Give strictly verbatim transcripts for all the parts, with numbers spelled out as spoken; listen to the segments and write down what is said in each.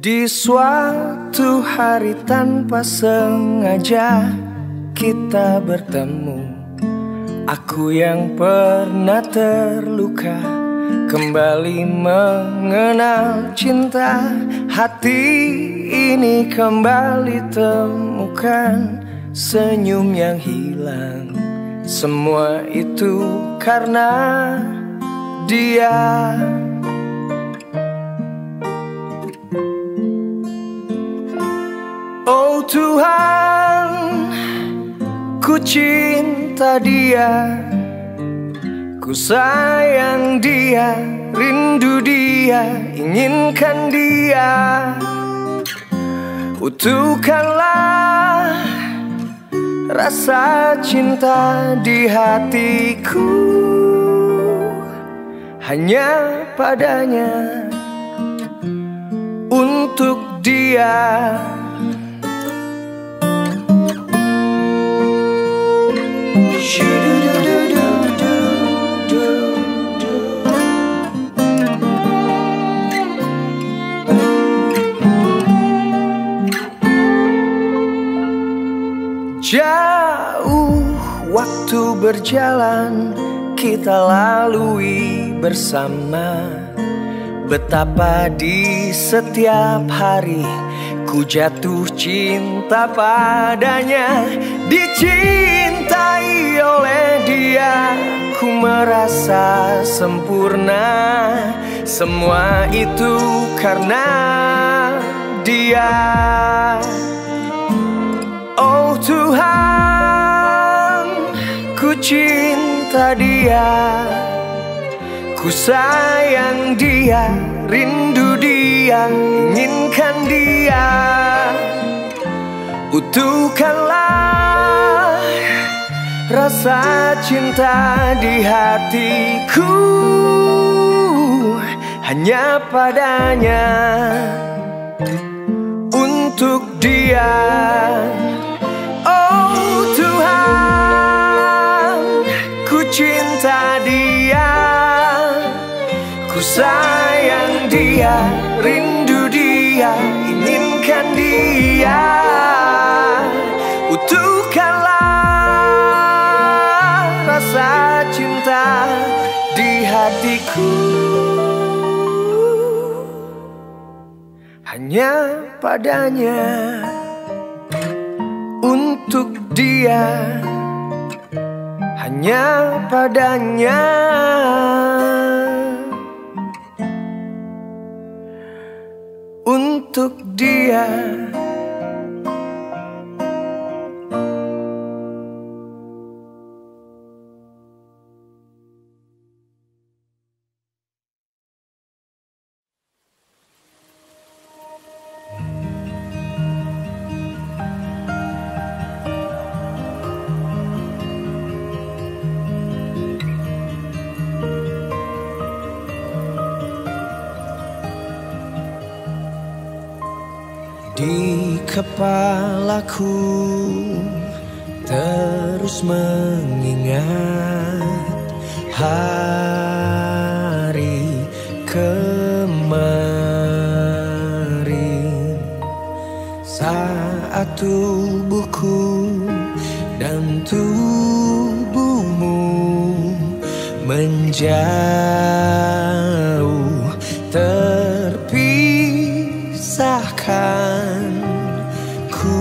Di suatu hari tanpa sengaja kita bertemu. Aku yang pernah terluka kembali mengenal cinta. Hati ini kembali temukan senyum yang hilang. Semua itu karena dia. Oh Tuhan, ku cinta dia, ku sayang dia, rindu dia, inginkan dia. Utuhkanlah rasa cinta di hatiku, hanya padanya, untuk dia. Jauh waktu berjalan kita lalui bersama. Betapa di setiap hari ku jatuh cinta padanya. Dicintai oleh dia ku merasa sempurna. Semua itu karena dia. Oh Tuhan, ku cinta dia, ku sayang dia, rindu dia, inginkan dia. Utuhkanlah rasa cinta di hatiku, hanya padanya, untuk dia. Oh Tuhan, ku cinta dia, ku sayang dia, rindu dia, inginkan dia. Utuhkanlah rasa cinta di hatiku, hanya padanya, untuk dia, hanya padanya, untuk dia. Di kepalaku terus mengingat hari kemarin, saat tubuhku dan tubuhmu menjauh terpisahkan. Ku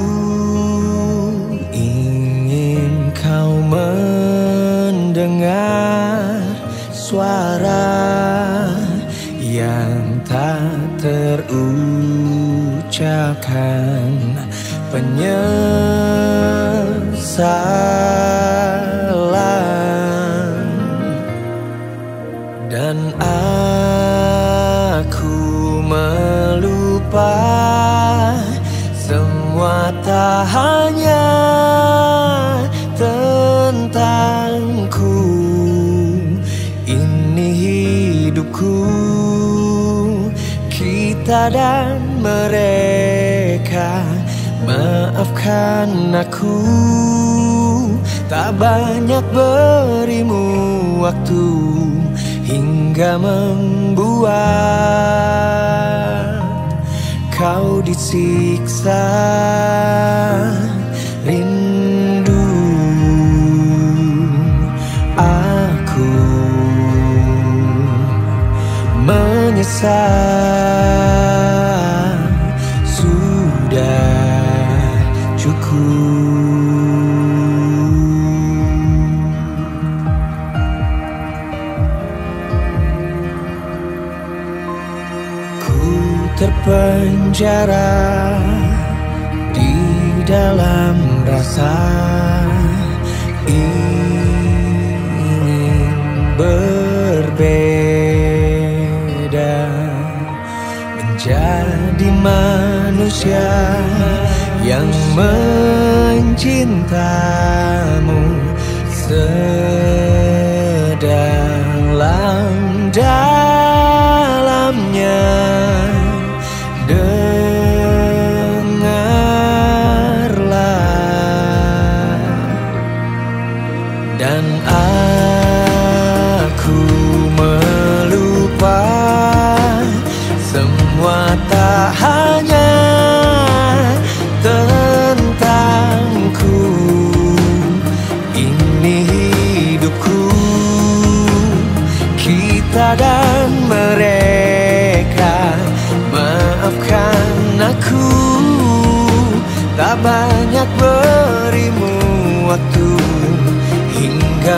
ingin kau mendengar suara yang tak terucapkan, penyesalan. Dan aku melupa semua, tak hanya tentangku. Ini hidupku, kita dan mereka. Maafkan aku, tak banyak berimu waktu hingga membuat kau disiksa rindu. Aku menyesal, sudah cukup. Terpenjara di dalam rasa ingin berbeda, menjadi manusia yang mencintamu sedalam-dalamnya. Dengarlah, dan aku melupa semua, tak hanya tentangku. Ini hidupku, kita dan mereka. Maafkan aku, tak banyak berimu waktu hingga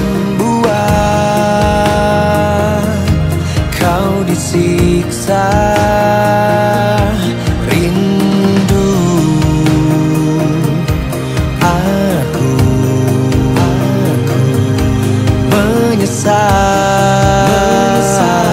membuat kau disiksa rindu. Aku, aku menyesal, menyesal.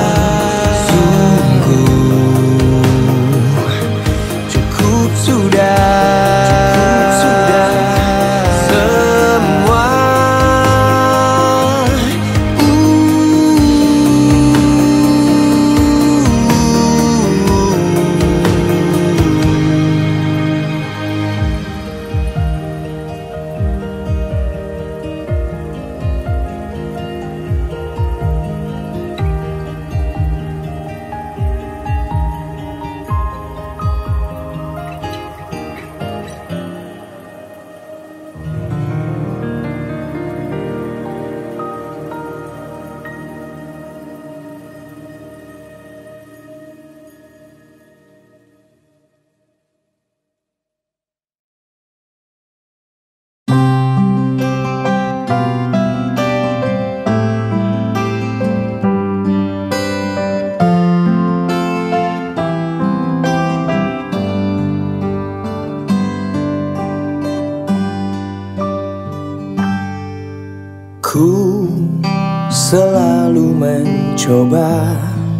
Ku selalu mencoba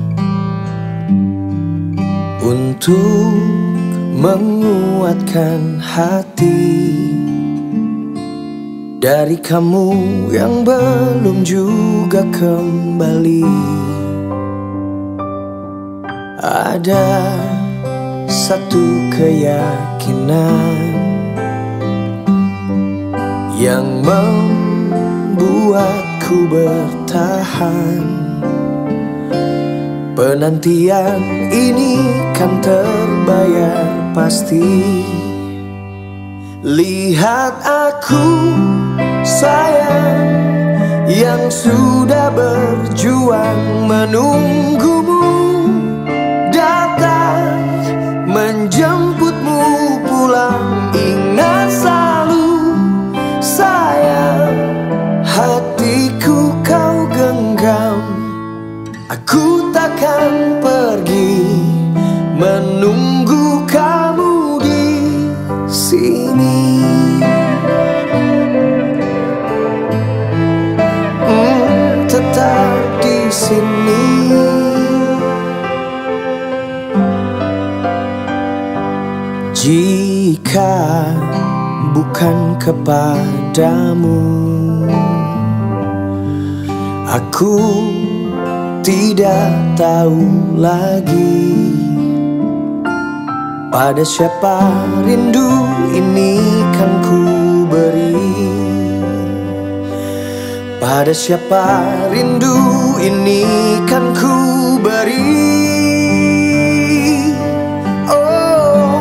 untuk menguatkan hati dari kamu yang belum juga kembali. Ada satu keyakinan yang membuatku bertahan. Penantian ini kan terbayar pasti. Lihat aku sayang, yang sudah berjuang menunggumu datang menjemputmu pulang. Ingat selalu sayang, hatiku kau genggam. Aku takkan pergi menunggu kamu di sini. Hmm, tetap di sini. Jika bukan kepadamu, aku tidak tahu lagi pada siapa rindu ini kan ku beri. Pada siapa rindu ini kan ku beri. Oh,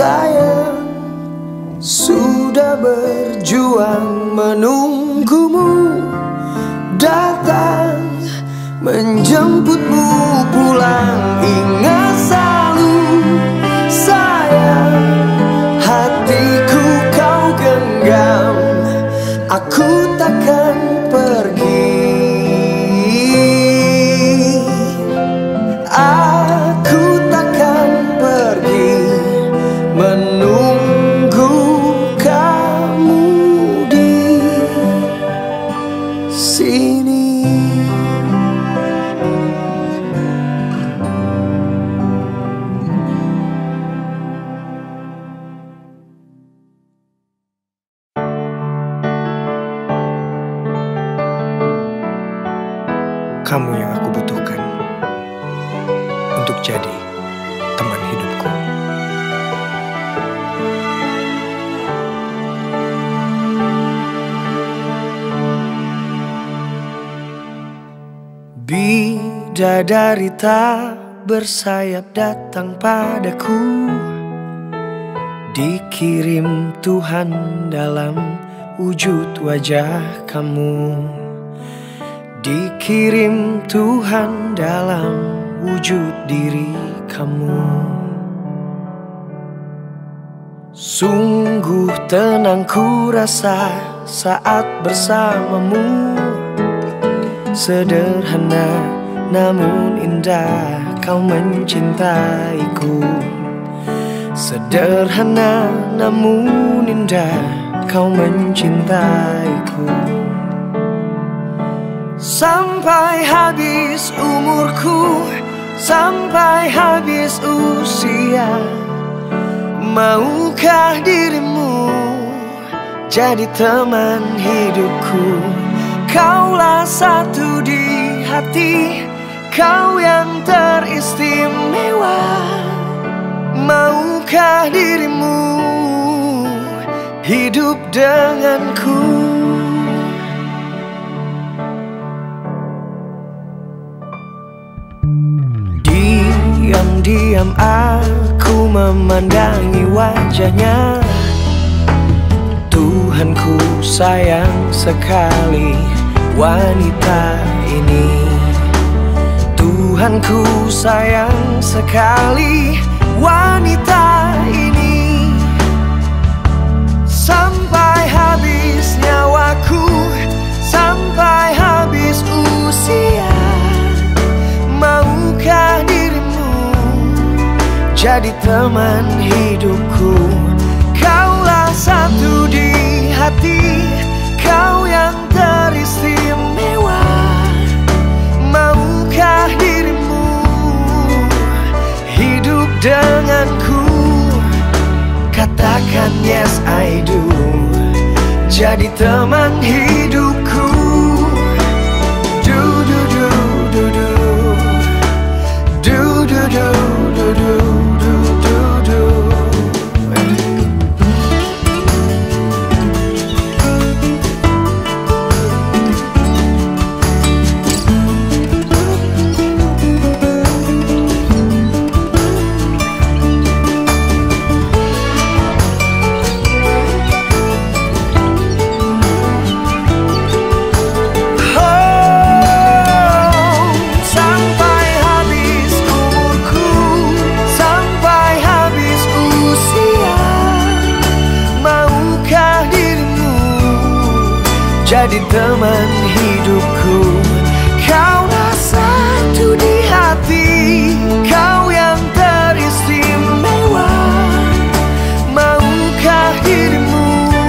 sayang, sudah berjuang menunggumu datang, menjemputmu pulang. Ingat selalu sayang, hatiku kau genggam, aku takkan pergi. Aku takkan pergi, menunggu kamu di sini. Kamu yang aku butuhkan untuk jadi teman hidupku. Bidadari tak bersayap datang padaku, dikirim Tuhan dalam wujud wajah kamu. Dikirim Tuhan dalam wujud diri kamu. Sungguh tenang ku rasa saat bersamamu. Sederhana namun indah kau mencintaiku. Sederhana namun indah kau mencintaiku. Sampai habis umurku, sampai habis usia, maukah dirimu jadi teman hidupku? Kaulah satu di hati, kau yang teristimewa. Maukah dirimu hidup denganku? Diam-diam aku memandangi wajahnya. Tuhanku sayang sekali wanita ini. Tuhanku sayang sekali wanita ini. Sampai habis nyawaku, sampai habis usia, maukah dirimu jadi teman hidupku? Kaulah satu di hati, kau yang teristimewa. Maukah dirimu hidup denganku? Katakan yes I do, jadi teman hidupku. Du du du du du du du du du du du du du. Jadi teman hidupku, kaulah satu di hati, kau yang teristimewa. Maukah dirimu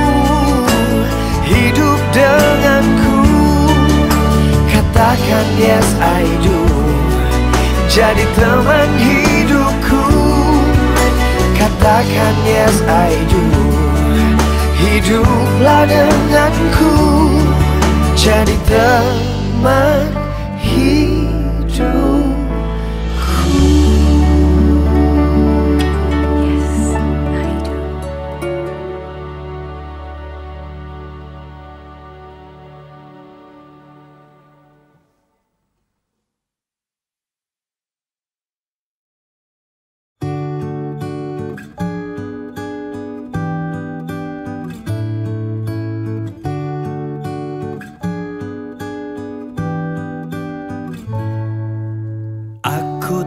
hidup denganku? Katakan yes I do, jadi teman hidupku. Katakan yes I do, hiduplah denganku, jadi teman hidupku. Yes, I do.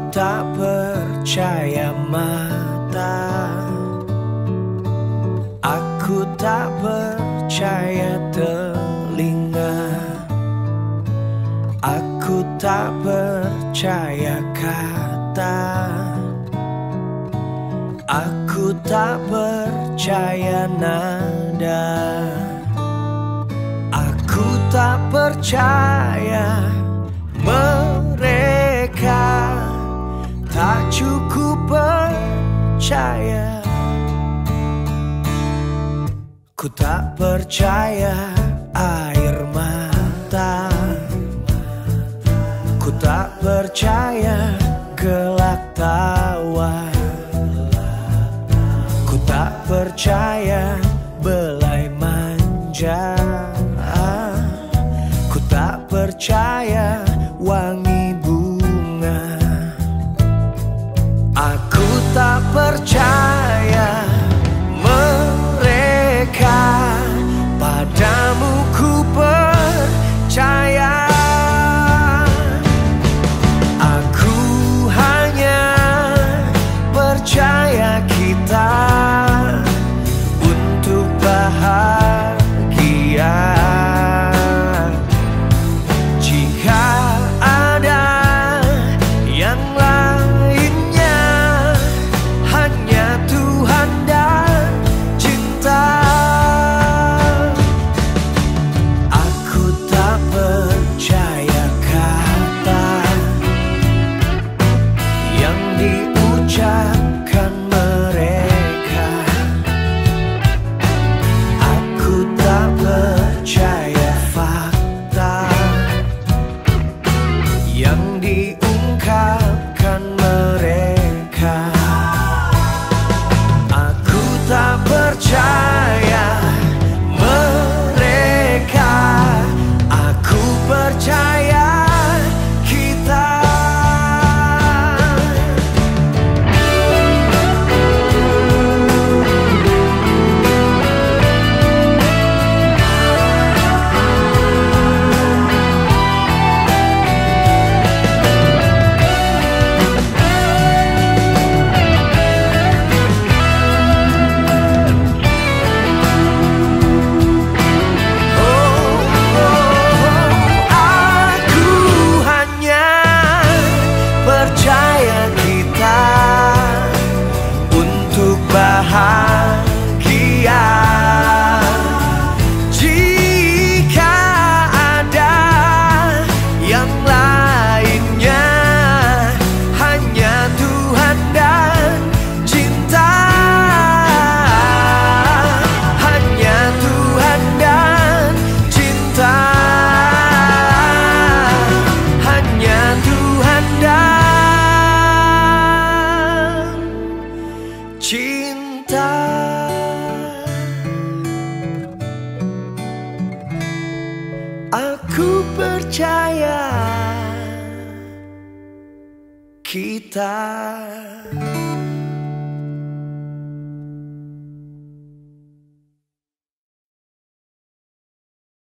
tak percaya mata, aku tak percaya telinga, aku tak percaya kata, aku tak percaya nada, aku tak percaya mereka tak cukup percaya. Ku tak percaya air mata, ku tak percaya gelak tawa, ku tak percaya belai manja, ku tak percaya wangi bunga. Aku tak percaya mereka, padamu ku percaya. Aku hanya percaya kita untuk bahagia. Jika ada yang lainnya, hanya Tuhan dan cinta. Aku tak percaya kata yang diucapkan mereka, aku tak percaya fakta yang diungkapkan mereka. Aku tak percaya mereka, aku percaya kita. Percaya kita untuk bahagia. Jika ada yang lainnya, hanya Tuhan dan cinta. Hanya Tuhan dan cinta. Hanya Tuhan dan cinta. Aku percaya kita.